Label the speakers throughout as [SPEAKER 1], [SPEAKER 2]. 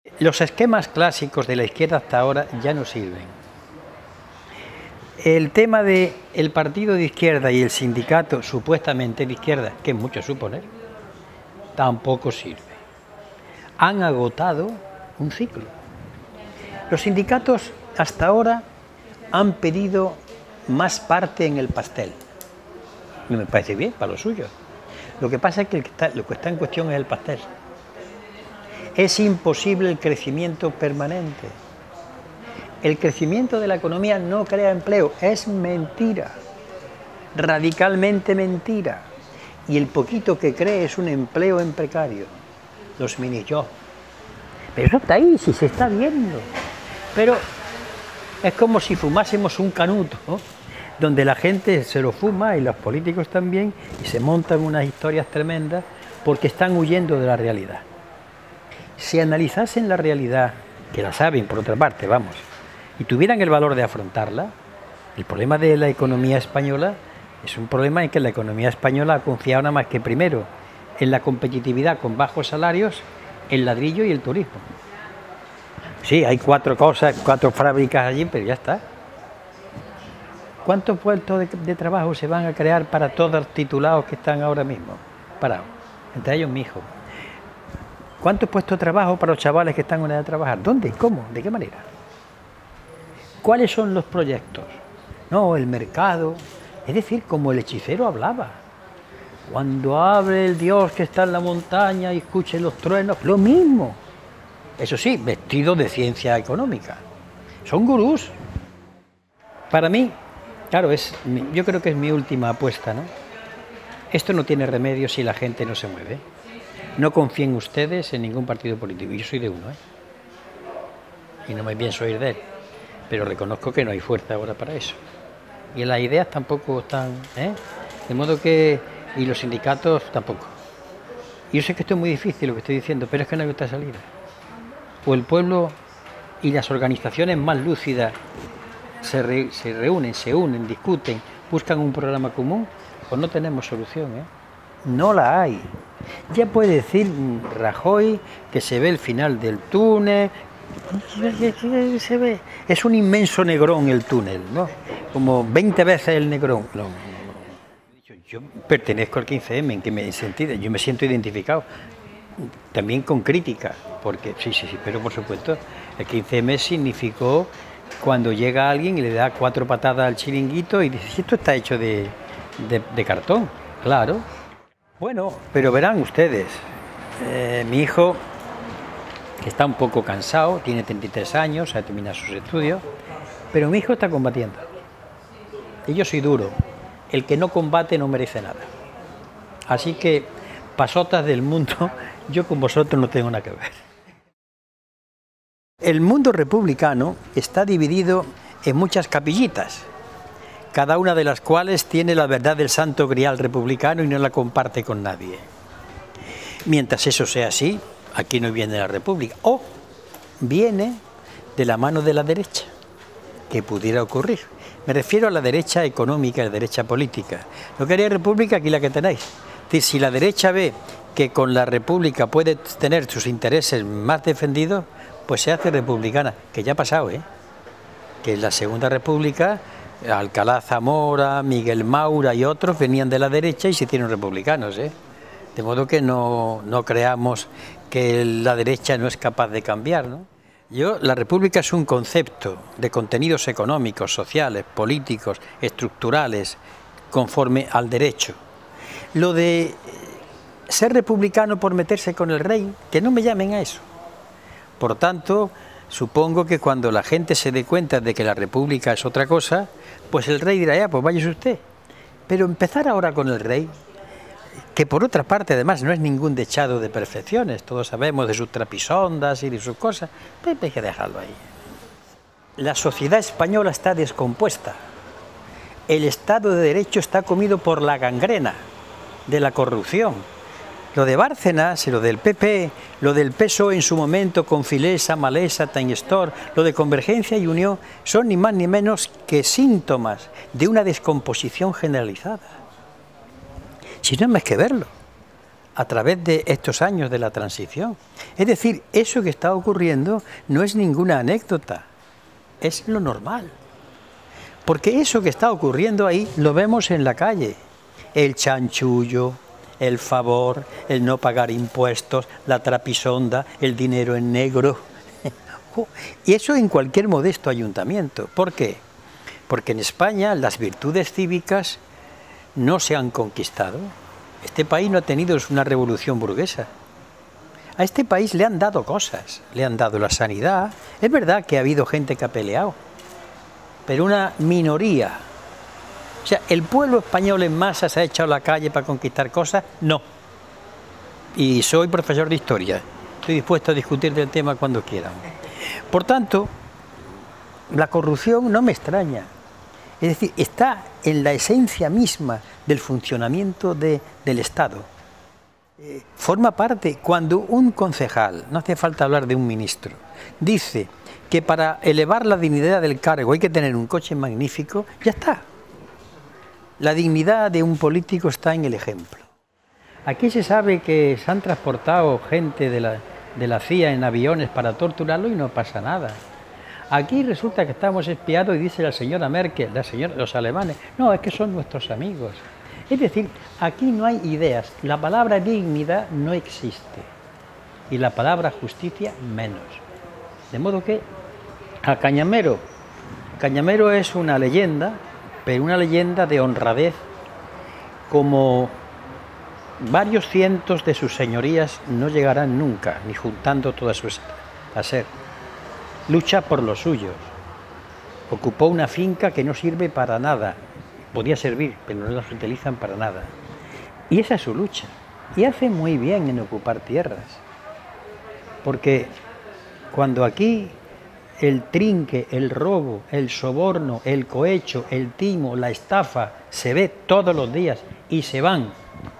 [SPEAKER 1] Los esquemas clásicos de la izquierda hasta ahora ya no sirven. El tema del partido de izquierda y el sindicato supuestamente de izquierda, que es mucho suponer, tampoco sirve. Han agotado un ciclo. Los sindicatos hasta ahora han pedido más parte en el pastel. Y me parece bien, para lo suyo. Lo que pasa es que lo que está en cuestión es el pastel. Es imposible el crecimiento permanente. El crecimiento de la economía no crea empleo, es mentira, radicalmente mentira. Y el poquito que cree es un empleo en precario, los mini-jobs. Pero eso está ahí, si se está viendo. Pero es como si fumásemos un canuto, ¿no? Donde la gente se lo fuma y los políticos también, y se montan unas historias tremendas porque están huyendo de la realidad. Si analizasen la realidad, que la saben por otra parte, vamos, y tuvieran el valor de afrontarla, el problema de la economía española es un problema en que la economía española ha confiado nada más que primero en la competitividad con bajos salarios, el ladrillo y el turismo. Sí, hay 4 fábricas allí, pero ya está. ¿Cuántos puestos de trabajo se van a crear para todos los titulados que están ahora mismo parados? Entre ellos mi hijo. ¿Cuántos puestos de trabajo para los chavales que están en edad de trabajar? ¿Dónde? ¿Cómo? ¿De qué manera? ¿Cuáles son los proyectos? No, el mercado. Es decir, como el hechicero hablaba. Cuando hable el Dios que está en la montaña y escuche los truenos, lo mismo. Eso sí, vestidos de ciencia económica. Son gurús. Para mí, claro, yo creo que es mi última apuesta, ¿no? Esto no tiene remedio si la gente no se mueve. No confíen ustedes en ningún partido político. Yo soy de uno, y no me pienso ir de él. Pero reconozco que no hay fuerza ahora para eso. Y las ideas tampoco están, de modo que... Y los sindicatos tampoco. Yo sé que esto es muy difícil lo que estoy diciendo, pero es que no hay otra salida. O el pueblo y las organizaciones más lúcidas se reúnen, se unen, discuten, buscan un programa común, pues no tenemos solución, No la hay. Ya puede decir Rajoy que se ve el final del túnel, se ve. Es un inmenso negrón el túnel, ¿no? Como 20 veces el negrón. Yo pertenezco al 15M, ¿en qué me sentido? Yo me siento identificado, también con crítica, porque sí, pero por supuesto, el 15M significó cuando llega alguien y le da 4 patadas al chiringuito y dice, esto está hecho de cartón, claro. Bueno, pero verán ustedes, mi hijo, que está un poco cansado, tiene 33 años, ha terminado sus estudios, pero mi hijo está combatiendo. Y yo soy duro. El que no combate no merece nada. Así que, pasotas del mundo, yo con vosotros no tengo nada que ver. El mundo republicano está dividido en muchas capillitas, cada una de las cuales tiene la verdad del santo grial republicano y no la comparte con nadie. Mientras eso sea así, aquí no viene la república, o viene de la mano de la derecha, que pudiera ocurrir. Me refiero a la derecha económica y la derecha política. No quería república, aquí la que tenéis. Es decir, si la derecha ve que con la república puede tener sus intereses más defendidos, pues se hace republicana, que ya ha pasado, que en la Segunda República, Alcalá Zamora, Miguel Maura y otros venían de la derecha y se hicieron republicanos, De modo que no creamos que la derecha no es capaz de cambiar, ¿no? La república es un concepto de contenidos económicos, sociales, políticos, estructurales, conforme al derecho. Lo de ser republicano por meterse con el rey, que no me llamen a eso. Por tanto, supongo que cuando la gente se dé cuenta de que la república es otra cosa, pues el rey dirá, ya, pues váyase usted. Pero empezar ahora con el rey, que por otra parte además no es ningún dechado de perfecciones, todos sabemos de sus trapisondas y de sus cosas, pues hay que dejarlo ahí. La sociedad española está descompuesta, el Estado de Derecho está comido por la gangrena de la corrupción. Lo de Bárcenas y lo del PP, lo del PSOE en su momento con Filesa, Malesa, Time-Store, lo de Convergencia y Unión, son ni más ni menos que síntomas de una descomposición generalizada. Si no hay más que verlo. a través de estos años de la transición. Es decir, eso que está ocurriendo no es ninguna anécdota, es lo normal. Porque eso que está ocurriendo ahí lo vemos en la calle. El chanchullo, el favor, el no pagar impuestos, la trapisonda, el dinero en negro. Y eso en cualquier modesto ayuntamiento. ¿Por qué? Porque en España las virtudes cívicas no se han conquistado. Este país no ha tenido una revolución burguesa. A este país le han dado cosas, le han dado la sanidad. Es verdad que ha habido gente que ha peleado, pero una minoría. O sea, ¿el pueblo español en masa se ha echado a la calle para conquistar cosas? No. Y soy profesor de historia. Estoy dispuesto a discutir del tema cuando quieran. Por tanto, la corrupción no me extraña. Es decir, está en la esencia misma del funcionamiento del Estado. Forma parte, cuando un concejal, no hace falta hablar de un ministro, dice que para elevar la dignidad del cargo hay que tener un coche magnífico, ya está. La dignidad de un político está en el ejemplo. Aquí se sabe que se han transportado gente de la CIA en aviones para torturarlo y no pasa nada. Aquí resulta que estamos espiados y dice la señora Merkel, los alemanes, no, es que son nuestros amigos. Es decir, aquí no hay ideas, la palabra dignidad no existe y la palabra justicia menos. De modo que a Cañamero es una leyenda, pero una leyenda de honradez, como varios cientos de sus señorías no llegarán nunca, ni juntando todas sus a ser. Lucha por los suyos. Ocupó una finca que no sirve para nada. Podía servir, pero no las utilizan para nada. Y esa es su lucha. Y hace muy bien en ocupar tierras. Porque cuando aquí el trinque, el robo, el soborno, el cohecho, el timo, la estafa, se ve todos los días y se van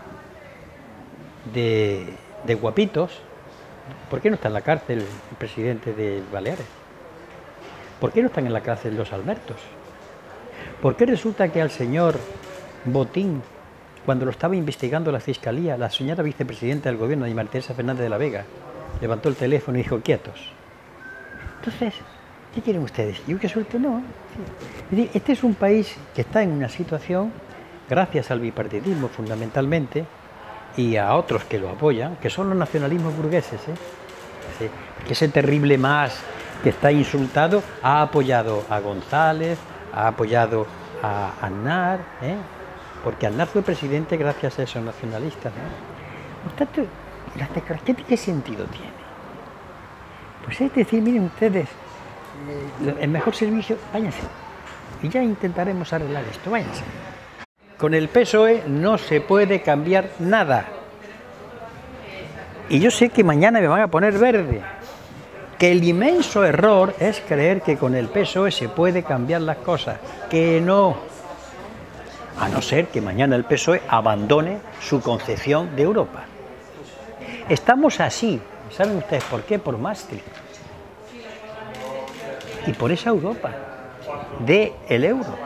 [SPEAKER 1] de guapitos, ¿por qué no está en la cárcel el presidente de Baleares? ¿Por qué no están en la cárcel los Albertos? ¿Por qué resulta que al señor Botín, cuando lo estaba investigando la Fiscalía, la señora vicepresidenta del gobierno, María Teresa Fernández de la Vega, levantó el teléfono y dijo, quietos? Entonces, ¿qué quieren ustedes? ¿Yo que suelto? No. Es decir, este es un país que está en una situación, gracias al bipartidismo fundamentalmente, y a otros que lo apoyan, que son los nacionalismos burgueses, sí, que ese terrible MAS que está insultado ha apoyado a González, ha apoyado a Aznar, porque Aznar fue presidente gracias a esos nacionalistas. Por tanto, ¿las declaraciones qué sentido tiene? Pues es decir, miren ustedes, el mejor servicio, váyanse, y ya intentaremos arreglar esto, váyanse. Con el PSOE no se puede cambiar nada. Y yo sé que mañana me van a poner verde. Que el inmenso error es creer que con el PSOE se puede cambiar las cosas. Que no. A no ser que mañana el PSOE abandone su concepción de Europa. Estamos así. ¿Saben ustedes por qué? Por Maastricht. Y por esa Europa del euro.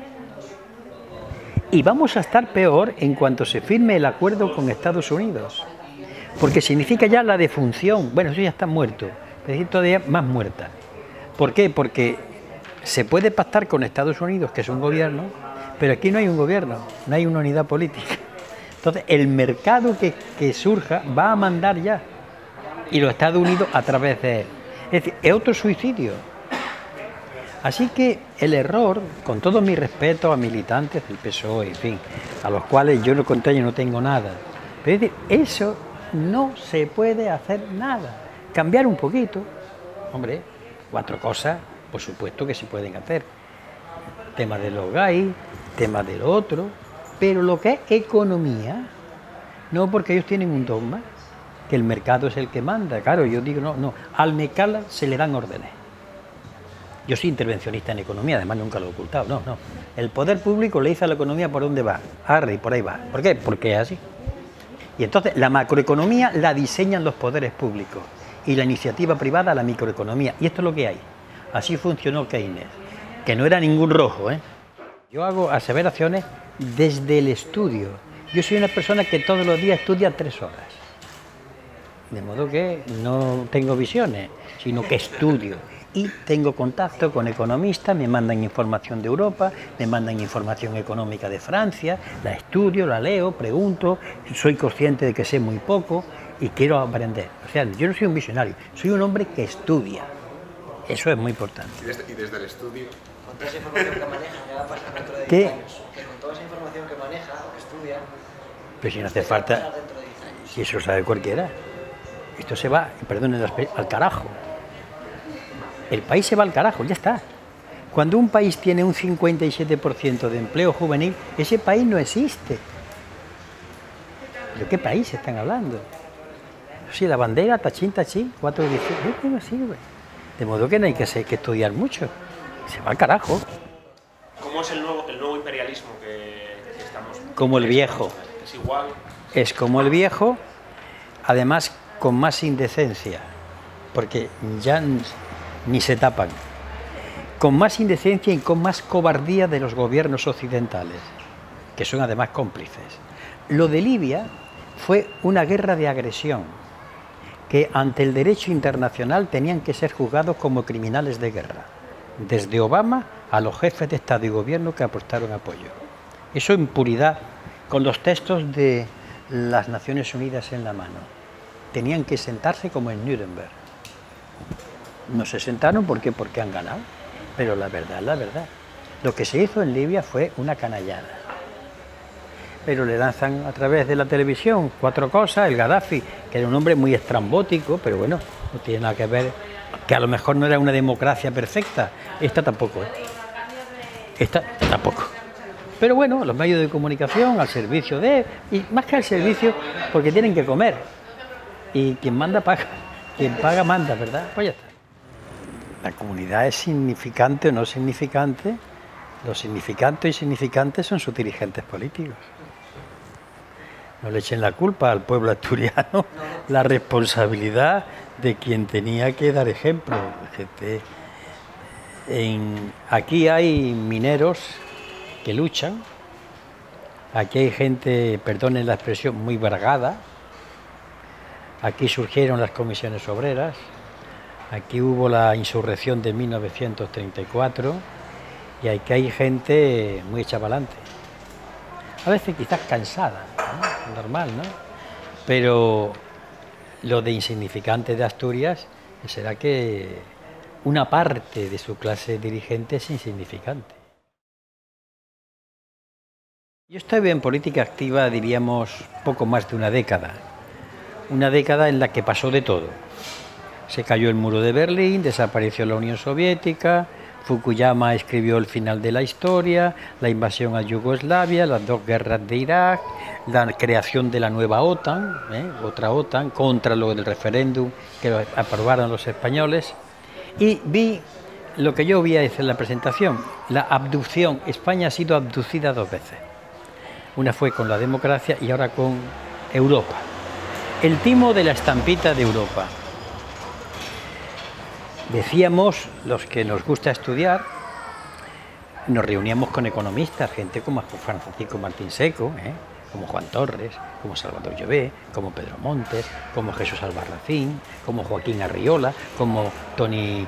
[SPEAKER 1] Y vamos a estar peor en cuanto se firme el acuerdo con Estados Unidos, porque significa ya la defunción. Bueno, eso ya está muerto, pero es todavía más muerta. ¿Por qué? Porque se puede pactar con Estados Unidos, que es un gobierno, pero aquí no hay un gobierno, no hay una unidad política. Entonces, el mercado que surja va a mandar ya, y los Estados Unidos a través de él. Es decir, es otro suicidio. Así que el error, con todo mi respeto a militantes del PSOE, en fin, a los cuales yo contra ellos no tengo nada, pero es decir, eso no se puede hacer nada. Cambiar un poquito, hombre, 4 cosas, por supuesto que se pueden hacer. Tema de los gays, tema de lo otro, pero lo que es economía, no, porque ellos tienen un dogma, que el mercado es el que manda. Claro, yo digo, no, al mercado se le dan órdenes. Yo soy intervencionista en economía, además nunca lo he ocultado, no. El poder público le dice a la economía por dónde va, arre, y por ahí va. ¿Por qué? Porque es así. Y entonces la macroeconomía la diseñan los poderes públicos y la iniciativa privada la microeconomía. Y esto es lo que hay. Así funcionó Keynes, que no era ningún rojo, Yo hago aseveraciones desde el estudio Yo soy una persona que todos los días estudia 3 horas. De modo que no tengo visiones, sino que estudio. Y tengo contacto con economistas, me mandan información de Europa, me mandan información económica de Francia, la estudio, la leo, pregunto, soy consciente de que sé muy poco y quiero aprender. O sea, yo no soy un visionario, soy un hombre que estudia. Eso es muy importante.
[SPEAKER 2] ¿Y desde el estudio?
[SPEAKER 3] Con toda esa información que maneja, ¿qué va a pasar dentro de 10
[SPEAKER 1] ¿Qué?
[SPEAKER 3] años? Que con toda esa información que maneja o que estudia,
[SPEAKER 1] Pero si no hace
[SPEAKER 3] ¿qué va a
[SPEAKER 1] falta,
[SPEAKER 3] pasar dentro de 10 años?
[SPEAKER 1] si eso lo sabe cualquiera, esto se va, perdonen, al carajo. El país se va al carajo, ya está. Cuando un país tiene un 57% de empleo juvenil, ese país no existe. ¿De qué país están hablando? Sí, la bandera, tachín, tachín, 4 de no sirve. De modo que no hay que estudiar mucho. Se va al carajo.
[SPEAKER 2] ¿Cómo es el nuevo imperialismo que estamos?
[SPEAKER 1] Como el viejo.
[SPEAKER 2] ¿Es igual?
[SPEAKER 1] Es como el viejo, además con más indecencia, porque ya ni se tapan. Con más indecencia y con más cobardía de los gobiernos occidentales, que son además cómplices. Lo de Libia fue una guerra de agresión, que ante el derecho internacional tenían que ser juzgados como criminales de guerra, desde Obama a los jefes de Estado y Gobierno que apostaron apoyo. Eso en puridad, con los textos de las Naciones Unidas en la mano. Tenían que sentarse como en Nuremberg. No se sentaron porque han ganado, pero la verdad es la verdad. Lo que se hizo en Libia fue una canallada. Pero le lanzan a través de la televisión 4 cosas, el Gaddafi, que era un hombre muy estrambótico, pero bueno, no tiene nada que ver, que a lo mejor no era una democracia perfecta, esta tampoco, esta tampoco. Pero bueno, los medios de comunicación al servicio de, y más que al servicio, porque tienen que comer, y quien manda paga, quien paga manda, ¿verdad? Pues ya está. La comunidad es significante o no significante, los significantes y significantes son sus dirigentes políticos. No le echen la culpa al pueblo asturiano, la responsabilidad de quien tenía que dar ejemplo. Aquí hay mineros que luchan, aquí hay gente, perdonen la expresión, muy bragada, aquí surgieron las comisiones obreras, aquí hubo la insurrección de 1934 y aquí hay gente muy hecha para adelante. A veces quizás cansada, ¿no? Normal, ¿no? Pero lo de insignificante de Asturias será que una parte de su clase dirigente es insignificante. Yo estuve en política activa, diríamos, poco más de una década en la que pasó de todo. Se cayó el muro de Berlín, desapareció la Unión Soviética, Fukuyama escribió el final de la historia, la invasión a Yugoslavia, las 2 guerras de Irak, la creación de la nueva OTAN, otra OTAN, contra lo del referéndum que aprobaron los españoles. Y vi lo que yo vi en la presentación, la abducción. España ha sido abducida 2 veces. Una fue con la democracia y ahora con Europa. El timo de la estampita de Europa. Decíamos, los que nos gusta estudiar, nos reuníamos con economistas, gente como Francisco Martín Seco, como Juan Torres, como Salvador Llobé, como Pedro Montes, como Jesús Albarracín, como Joaquín Arriola, como Toni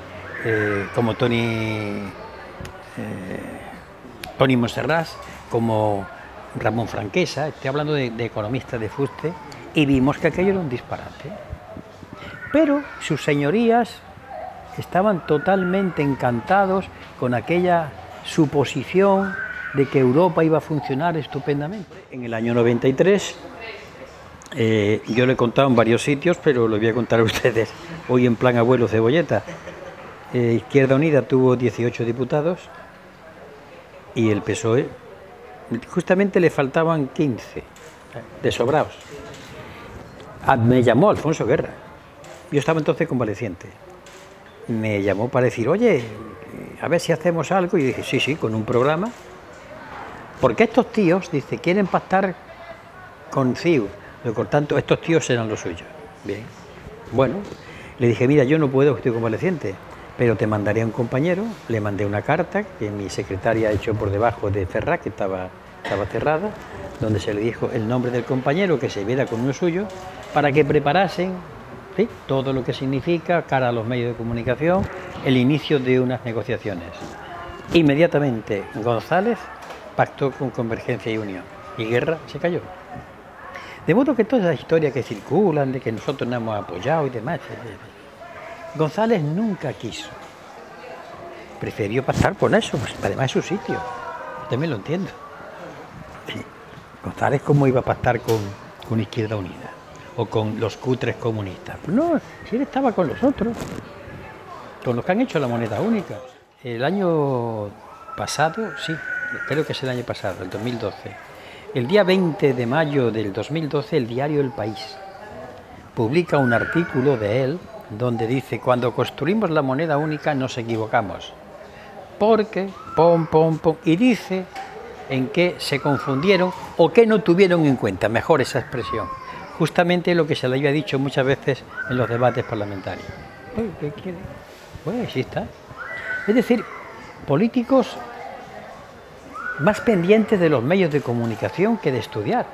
[SPEAKER 1] Monserrat, como Ramón Franquesa. Estoy hablando de economistas de fuste, y vimos que aquello era un disparate. Pero sus señorías estaban totalmente encantados con aquella suposición de que Europa iba a funcionar estupendamente. En el año 93, yo lo he contado en varios sitios, pero lo voy a contar a ustedes hoy en plan abuelo cebolleta. Izquierda Unida tuvo 18 diputados y el PSOE justamente le faltaban 15, de sobrados. Me llamó Alfonso Guerra, yo estaba entonces convaleciente. Me llamó para decir, oye, a ver si hacemos algo, y dije, sí, con un programa, porque estos tíos, dice, quieren pactar con CiU, por tanto, estos tíos eran los suyos. Bien, bueno, le dije, mira, yo no puedo, estoy convaleciente, pero te mandaré a un compañero. Le mandé una carta que mi secretaria echó por debajo de Ferrat, que estaba estaba cerrada, donde se le dijo el nombre del compañero que se viera con uno suyo, para que preparasen, ¿sí?, todo lo que significa, cara a los medios de comunicación, el inicio de unas negociaciones. Inmediatamente González pactó con Convergencia y Unión y Guerra se cayó. De modo que todas las historias que circulan de que nosotros no hemos apoyado y demás, González nunca quiso. Prefirió pactar con eso, pues además es su sitio. Yo también lo entiendo. Sí. González, ¿cómo iba a pactar con Izquierda Unida? O con los cutres comunistas. Pues no, si él estaba con los otros, con los que han hecho la moneda única. El año pasado, sí, creo que es el año pasado, el 2012. El día 20 de mayo del 2012, el diario El País publica un artículo de él donde dice: cuando construimos la moneda única nos equivocamos, porque, y dice en qué se confundieron o qué no tuvieron en cuenta, mejor esa expresión, justamente lo que se le había dicho muchas veces en los debates parlamentarios. Oye, ¿qué quiere? Pues sí está. Es decir, políticos más pendientes de los medios de comunicación que de estudiar.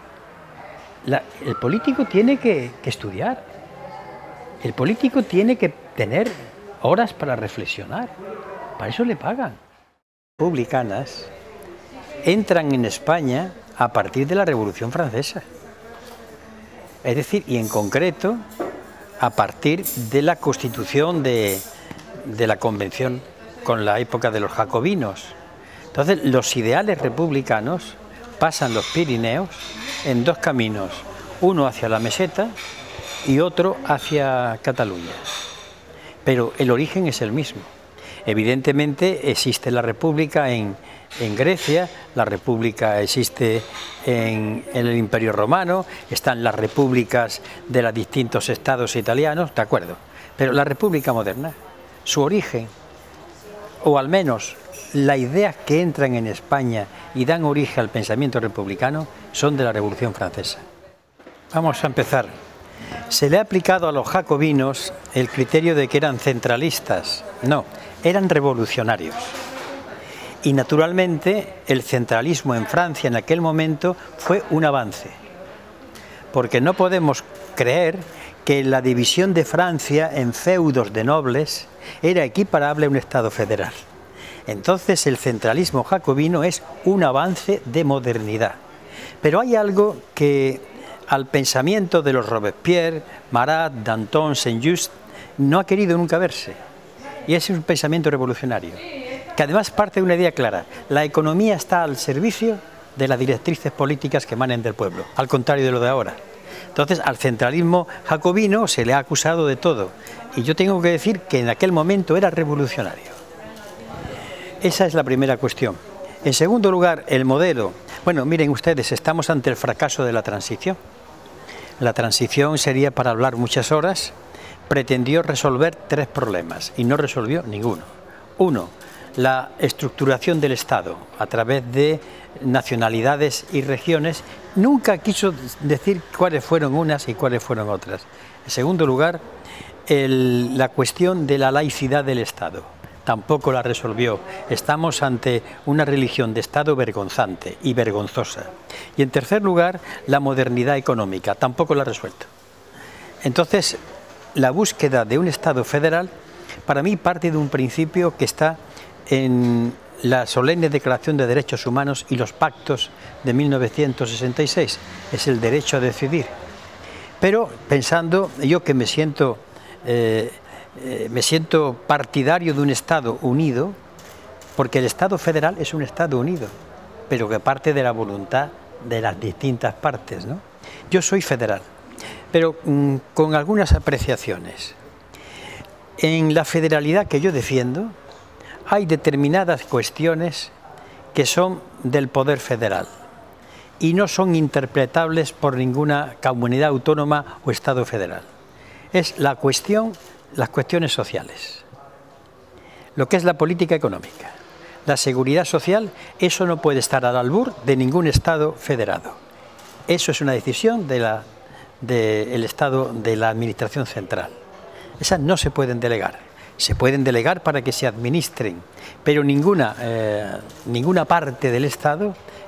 [SPEAKER 1] El político tiene que estudiar. El político tiene que tener horas para reflexionar. Para eso le pagan. Republicanas entran en España a partir de la Revolución Francesa. Es decir, y en concreto, a partir de la constitución de la Convención con la época de los jacobinos. Entonces, los ideales republicanos pasan los Pirineos en dos caminos, uno hacia la meseta y otro hacia Cataluña. Pero el origen es el mismo. Evidentemente existe la República en Grecia, la República existe en el Imperio Romano, están las repúblicas de los distintos estados italianos, de acuerdo. Pero la República moderna, su origen, o al menos las ideas que entran en España y dan origen al pensamiento republicano, son de la Revolución Francesa. Vamos a empezar. Se le ha aplicado a los jacobinos el criterio de que eran centralistas. No, eran revolucionarios. Y naturalmente el centralismo en Francia en aquel momento fue un avance. Porque no podemos creer que la división de Francia en feudos de nobles era equiparable a un Estado federal. Entonces el centralismo jacobino es un avance de modernidad. Pero hay algo que al pensamiento de los Robespierre, Marat, Danton, Saint-Just no ha querido nunca verse. Y ese es un pensamiento revolucionario, que además parte de una idea clara: la economía está al servicio de las directrices políticas que emanen del pueblo, al contrario de lo de ahora. Entonces, al centralismo jacobino se le ha acusado de todo, y yo tengo que decir que en aquel momento era revolucionario. Esa es la primera cuestión. En segundo lugar, el modelo. Bueno, miren ustedes, estamos ante el fracaso de la transición. La transición sería para hablar muchas horas. Pretendió resolver tres problemas y no resolvió ninguno. Uno, la estructuración del Estado a través de nacionalidades y regiones. Nunca quiso decir cuáles fueron unas y cuáles fueron otras. En segundo lugar, la cuestión de la laicidad del Estado. Tampoco la resolvió. Estamos ante una religión de Estado vergonzante y vergonzosa. Y en tercer lugar, la modernidad económica. Tampoco la ha resuelto. Entonces, la búsqueda de un Estado federal, para mí, parte de un principio que está en la solemne Declaración de Derechos Humanos y los pactos de 1966. Es el derecho a decidir. Pero pensando, yo que me siento partidario de un Estado unido, porque el Estado federal es un Estado unido, pero que parte de la voluntad de las distintas partes, ¿no? Yo soy federal, pero con algunas apreciaciones. En la federalidad que yo defiendo hay determinadas cuestiones que son del poder federal y no son interpretables por ninguna comunidad autónoma o Estado federal. Es las cuestiones sociales, lo que es la política económica, la seguridad social. Eso no puede estar al albur de ningún Estado federado. Eso es una decisión del Estado, de la Administración Central. Esas no se pueden delegar. Se pueden delegar para que se administren, pero ninguna parte del Estado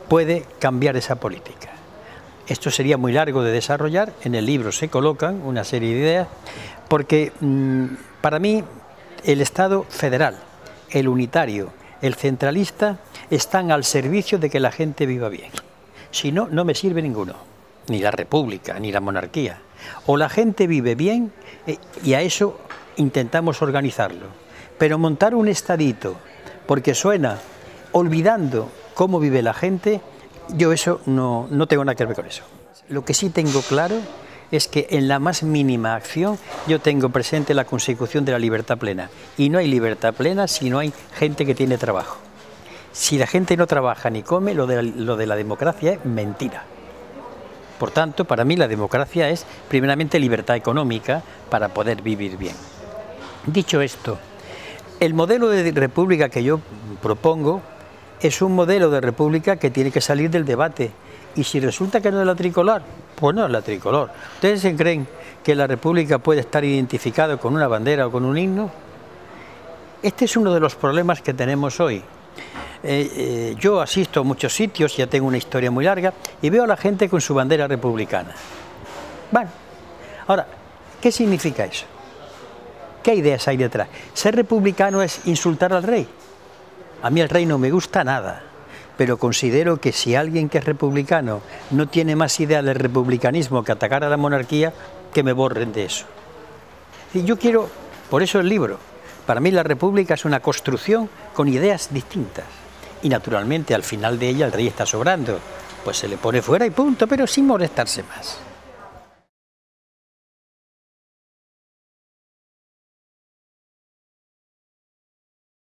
[SPEAKER 1] puede cambiar esa política. Esto sería muy largo de desarrollar, en el libro se colocan una serie de ideas, porque para mí el Estado federal, el unitario, el centralista, están al servicio de que la gente viva bien. Si no, no me sirve ninguno, ni la república, ni la monarquía. O la gente vive bien y a eso intentamos organizarlo. Pero montar un estadito, porque suena olvidando cómo vive la gente, yo eso no tengo nada que ver con eso. Lo que sí tengo claro es que en la más mínima acción yo tengo presente la consecución de la libertad plena. Y no hay libertad plena si no hay gente que tiene trabajo. Si la gente no trabaja ni come, lo de la democracia es mentira. Por tanto, para mí la democracia es primeramente libertad económica para poder vivir bien. Dicho esto, el modelo de república que yo propongo es un modelo de república que tiene que salir del debate. Y si resulta que no es la tricolor, pues no es la tricolor. ¿Ustedes se creen que la república puede estar identificada con una bandera o con un himno? Este es uno de los problemas que tenemos hoy. Yo asisto a muchos sitios, ya tengo una historia muy larga, y veo a la gente con su bandera republicana. Bueno, ahora, ¿qué significa eso? ¿Qué ideas hay detrás? ¿Ser republicano es insultar al rey? A mí el rey no me gusta nada, pero considero que si alguien que es republicano no tiene más idea del republicanismo que atacar a la monarquía, que me borren de eso. Y yo quiero, por eso el libro, para mí la república es una construcción con ideas distintas. Y naturalmente al final de ella el rey está sobrando, pues se le pone fuera y punto, pero sin molestarse más.